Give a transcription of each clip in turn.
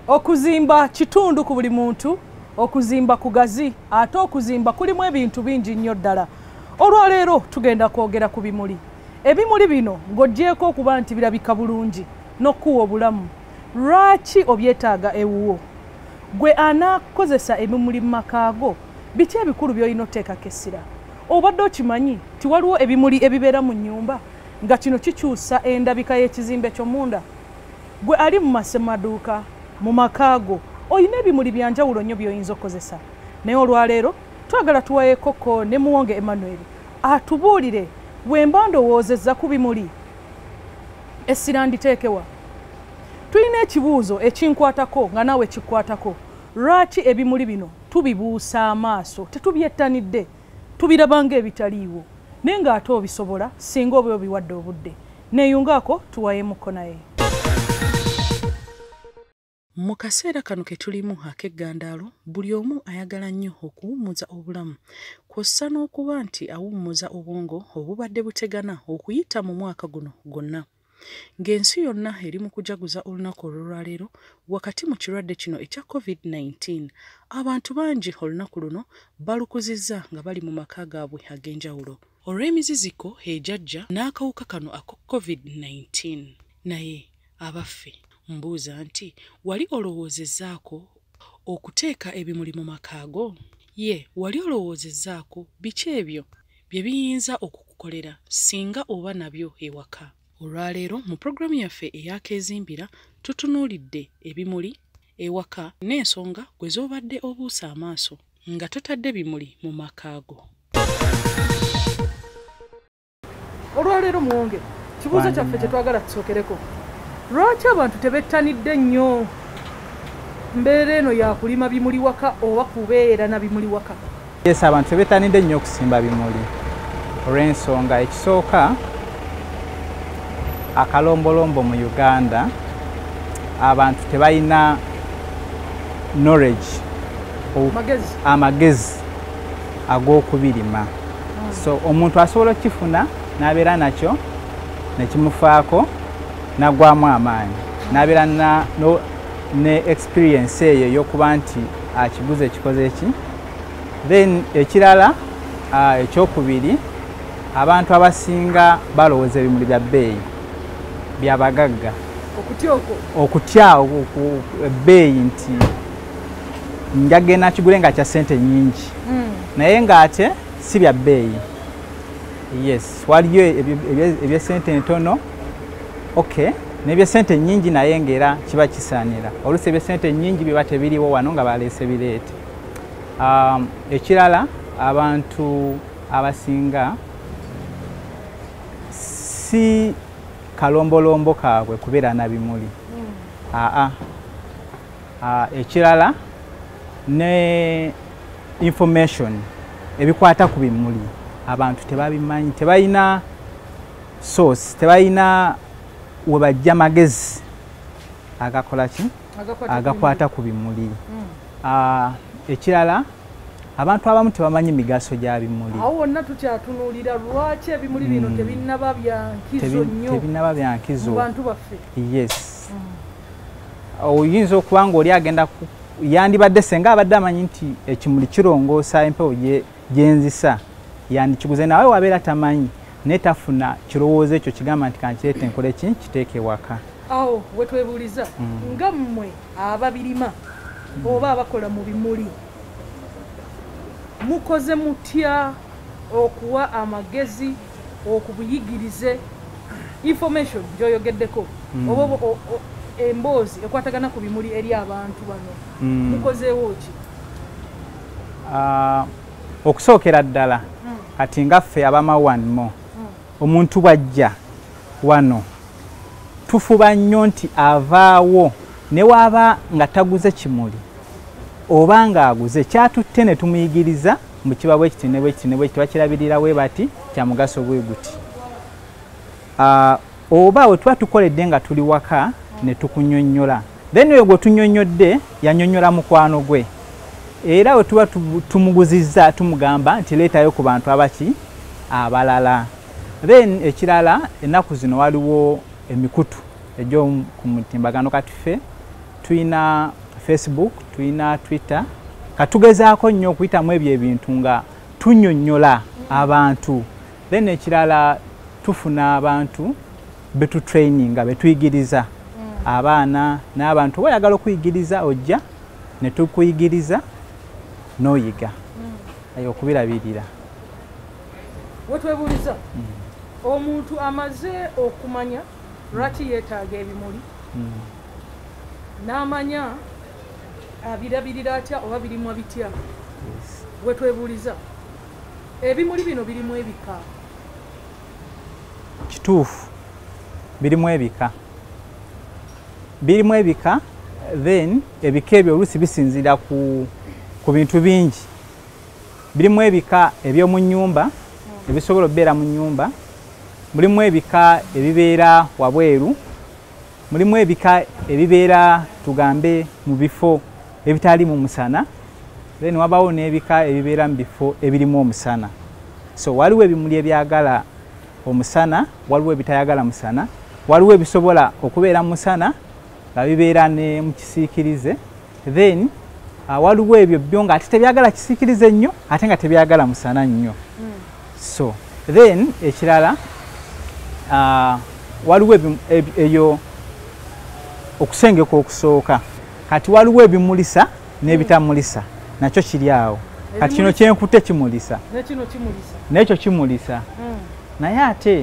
Okuzimba kitundu ku buli muntu, okuzimba kugazi, ate okuzimba kulimu ebintu bingi nnyo ddala. Olwaleero tugenda kwogera ku bimuli. Ebimuli bino ng'oggyeko okuba nti birabika bulungi n'okkuwa obulamu. Lwaki obyetaaga ewuwo? Gwe anaakozesa ebimuli mu maka go, biki ebikulu by'olina oteekako essira? Obadde okimanyi ti waliwo ebimuli ebibeera mu nnyumba nga kino kikyusa endabika y'ekizimbe ky'omunda? Gwe ali mu masemaduuka, mu maka go, olina ebimuli bya njawulo nnyo by'oyinza okukozesa. Naye olwaleero twagala tuwayeeko ko ne Muwonge Emmanuel atubuulire bwe mba ndowoozezza ku bimuli essira nditeekewa. Tulina ekibuuzo ekinkwatako nga naawe kikwatako. Lwaki ebimuli bino tubibuusa amaaso tetubyettanidde, tubiraba ng'ebitaliiwo, naye ng'ate obisobola singa oba obiwadde obudde? Neeyungaako tuwayemuko naye. Mu kaseera kano ke tulimu ak'eggandaalo, buli omu ayagala nnyo okuwummuza obulamu, kw'ossa n'okuba nti awummuza obwongo obubadde butegana okuyita mu mwaka guno gwonna. Ng'ensi yonna eri mu kujaguza olunaku olw'olwaleero wakati mu kirwadde kino ekya COVID-19, abantu bangi olunaku luno balukuzizza nga bali mu maka gaabwe ag'enjawulo olw'emiziziko ejajja n'akawuka kano ako COVID-19. Naye abaffe mbuuza nti wali olowoozezzaako okuteeka ebimuli mu maka go? Ye wali olowoozezzaako biki ebyo bye biyinza okukukolera singa oba nabyo ewaka? Olwaleero mu pulogulaamu yaffe ey'Akeezimbira tutunuulidde ebimuli ewaka n'ensonga gwe z'obadde obuusa amaaso nga totadde bimuli mu maka go. Olwaleero Muwonge, kibuuzo kyaffe kye twagala tusookereko. Lwaki abantu tebettanidde nnyo mbeera eno ya kulima bimuli waka oba kubeera na bimuli waka? Yes, abantu tebettanidde nnyo okusimba bimuli olw'ensonga ekisooka, akalombolombo mu Uganda abantu tebalina knowledge amagezi ag'okubirima. So omuntu asobola okifuna n'abeera nakyo nekimufaako nagwamu amaanyi, n'abeera ne experience eyo y'okuba nti akiguze ekikoze eki. Then ekirala ekyokubiri, abantu abasinga balowooza ebimuli bya bbeeyi byabagagga, okutya ebbeeyi nti njagenda kigule nga kya ssente nnyingi, naye ng'ate si bya bbeeyi. Yes, waliyo eby'essente ntono, okay, n'eby'essente nnyingi naye ng'era kiba kisaanira. Oluusi eby'essente nnyingi biba tebiriwo wano nga baleese bireete. Ekirala, abantu abasinga si kalombolombo kaabwe kubeera na bimuli. Ekirala, ne information ebikwata ku bimuli abantu tebabimanyi, tebalina source, tebalina we bajja magezi agakola ki agakwata ku bimuli. Ekirala, abantu abamu tebamanyi migaso gya bimuli. Awo wonna tukyatunuulira lwaki ebimuli bino tebinnaba bya nkizo nnyo, tebinnaba bya nkizo mu bantu baffe. Yes. Oyinza okuba ng'oli agenda yandibadde senga abadde amanyi nti ekimuli kirongoosa empewo gyenzisa, yandikiguze, nawe wabeera tamanyi netafuna kirowoozo ekyo kigamba nti kankireete nkole ki kiteeke ewaka. Awo wetwebuuliza nga mmwe ababirima oba abakola mu bimuli, mukoze mutya okuwa amagezi okubuyigirize information gy'oyogeddeko oba emboozi ekwatagana ku bimuli eri abantu bano? Mukozeewo ki? Okusookera ddala kati ngaffe abamawanmo, omuntu bw'ajja wano tufuba nnyo nti avaawo ne waaba nga taguze kimuli oba ng'aguze kyatutte ne tumuyigiriza mu kiba bwe kiti ne bwe kiti ne bwe kiti, bakirabirira we bati kya mugaso bwe guti. Oba we tuba tukoledde nga tuli waka ne tukunnyonnyola, then oyo gwe tunnyonnyodde yannyonnyola mukwano gwe, era we tuba tumuguzizza tumugamba nti leetayo ku bantu abaki abalala. Then ekirala, ennaku zino waliwo emikutu egy'oku mutimbagano, kati ffe tulina Facebook, tulina Twitter. Katugezaako nnyo okuyitamu ebyo ebintu nga tunnyonnyola abantu. Then ekirala tufuna abantu betutraininga, betuyigiriza abaana n'abantu bayagala okuyigiriza ojja ne tukuyigiriza n'oyiga. Ayo okubirabirira. Wetwebuuliza omuntu amaze okumanya lwaki yeetaaga ebimuli n'amanya abirabirira atya oba birimwa bitya. Wetwebuuliza ebimuli bino birimu ebika. Kituufu, birimu ebika. Birimu ebika, then ebika ebyo oluusi bisinziira ku bintu bingi. Birimu ebika eby'omu nnyumba ebisobola okubeera mu nnyumba, mulimu ebika ebibeera wabweru, mulimu ebika ebibeera tugambe mu bifo ebitali mu musana, then wabawo n'ebika ebibeera mu bifo ebirimu omusana. So waliwo ebimuli ebyagala omusana, waliwo ebitayagala musana, waliwo ebisobola okubeera mu musana nga bibeera ne mu kisiikirize, then waliwo ebyo byo nga ate tebyagala kisiikirize nnyo ate nga tebyagala musana nnyo. So then ekirala waliwo eyo okusengeka okusooka. Kati waliwo ebimulisa n'ebitamulisa, nakyo kiri awo. Kati kino kyenkutte kimulisa n'ekyo kimulisa. Naye ate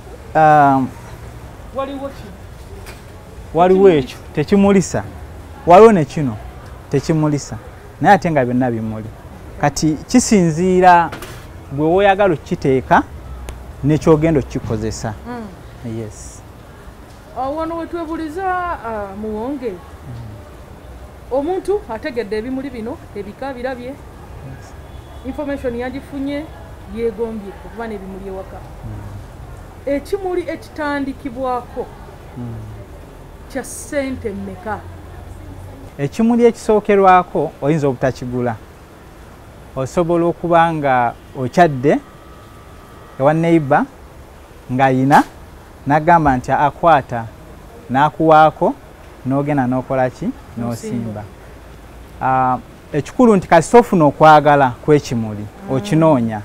waliwo ekyo tekimulisa, waliwo ne kino tekimulisa, naye ate nga byonna bimuli. Kati kisinziira gwe woyagala okiteeka n'ekyogenda okukikozesa. Yes. Wano wetwebuuliza muwonge omuntu ategedde ebimuli bino ebika birabye, information yagifunye, yeegombye okuba n'ebimuli ewaka. Ekimuli ekitandikibwako kya ssente mmeka? Ekimuli ekisookerwako oyinza obutakigula. Osobola okuba nga okyadde ewa neighbor ng'ayina n'agamba nti akwata n'akuwaako n'ogenda n'okola ki? N'osimba. Ekikulu nti kasita ofuna okwagala kw'ekimuli okinoonya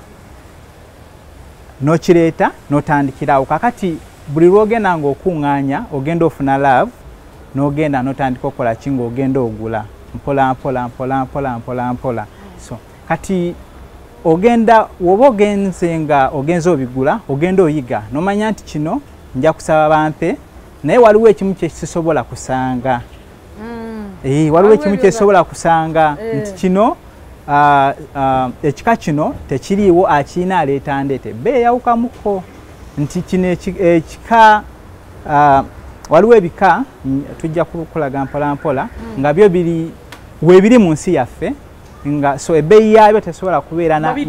n'okireeta n'otandikirawo. Kakati buli lw'ogenda ng'okuŋŋaanya ogenda ofuna love n'ogenda n'otandika okola ki? Ng'ogenda ogula mpola mpola mpola mpola mpola mpola. So kati ogenda woba ogenze nga ogenza obigula ogenda oyiga n'omanya nti kino nja kusaba bampe, naye waliwo ekimu kyekisobola kusanga. Waliwo ekimu kyekisobola kusanga nti kino ekika kino tekiriiwo, akiina aleeta ndeete beeyawukamuko nti kino ekika waliwo ebika tujja kukulaga mpola mpola nga byo biri weebiri mu nsi yaffe nga so ebbeeyi yaabyo tesobola kubeera nga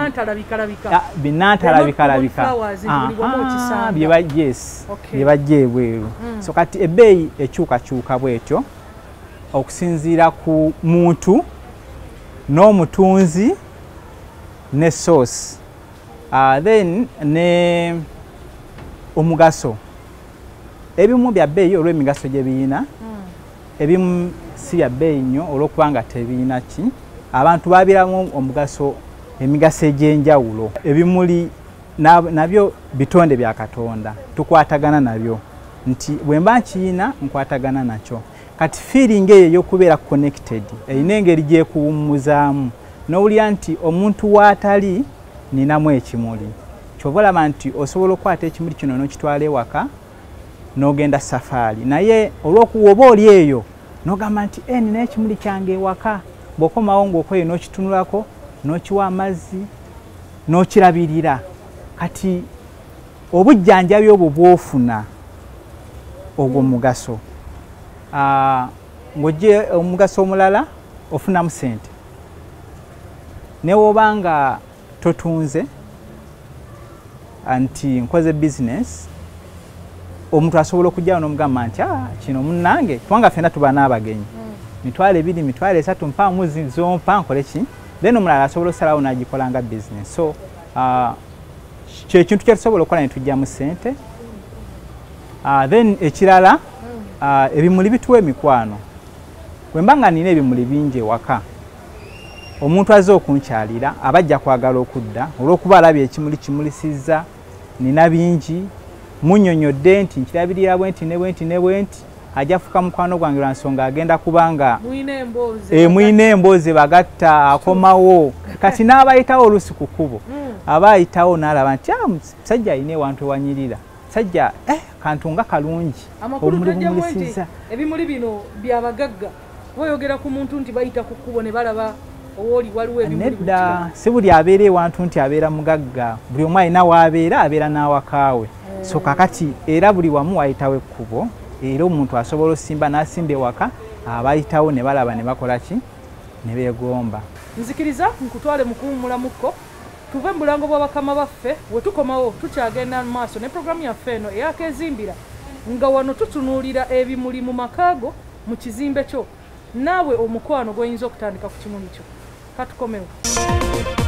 binantalabika bye bajja ebweru. So kati ebbeeyi ekyukakyuka bwetyo okusinziira ku muntu n'omutunzi ne source, then ne omugaso. Ebimu bya bbeeyi olw'emigaso gye biyina, ebimu si bya bbeeyi nnyo olw'okubanga tebiyina ki, abantu babiramu omugaso, emigaso egy'enjawulo. Ebimuli nabyo bitonde bya Katonda, tukwatagana nabyo nti bwe mba nkiyina nkwatagana nakyo. Kati feeling eyo y'okubeera connected erina engeri gyekuwummuzaamu n'owulira nti omuntu waatali ninamu ekimuli. Kyova olaba nti osobola okukwata ekimuli kino n'okitwala ewaka n'ogenda safaari, naye olw'okuwoba oli eyo n'ogamba nti nina ekimuli kyange ewaka, bw'okomawo ng'okoye n'okitunulako n'okiwa amazzi n'okirabirira. Kati obujjanjabi obwo bw'ofuna ogwo mugaso. Ng'ogye omugaso omulala ofunamu ssente, ne woba nga totunze nti nkoze business, omuntu asobola okujjawo n'omugamba nti kino munnange, kubanga ffenna tuba n'abagenyi, mitwalo 2 mitwalo 3 mpaamu zompa nkole ki, then omulala asobola osalawo n'agikola nga business. So kyekintu kyetusobola okukola ne tujjamu ssente. Then ekirala ebimuli bituwa emikwano. bwe mba nga nina ebimuli bingi ewaka omuntu azze okunkyalira abajja kwagala okudda olw'okuba alabye ekimuli kimulisizza nina bingi munnyonnyodde nti nkirabirira bwenti ne bwenti ne bwenti ajja fuka mukwano gwange lwa nsonga agenda kubanga mwine emboozi bagatta akomawo kati n'abayitawo olusi ku kkubo aba ayitawo n'alaba nti musajja alina ewantu ewanyirira sajja kantu nga kalungi omuli bumulisizza ebimuli bino byabagagga boyogera ku muntu nti bayita ku kkubo ne balaba owoli waliwo ebimuli nedda si buli abeera ewantu nti abeera mugagga buli omu alina w'abeera abeera n'awakaawe so kakati era buli wamu wayitawo ekkubo era omuntu asobola osimba n'asimba ewaka abayitawo ne balaba ne bakola ki ne beegomba. Nzikiriza nkutwale mu kuwummulamuko tuve mu bulango bwa bakama baffe we tukomawo tukyagenda mu maaso ne programu yaffe eno eya Akeezimbira nga wano tutunuulira ebimuli mu makaago mu kizimbe kyo naawe omukwano gw'oyinza okutandika ku kimuli kyo katukomewo.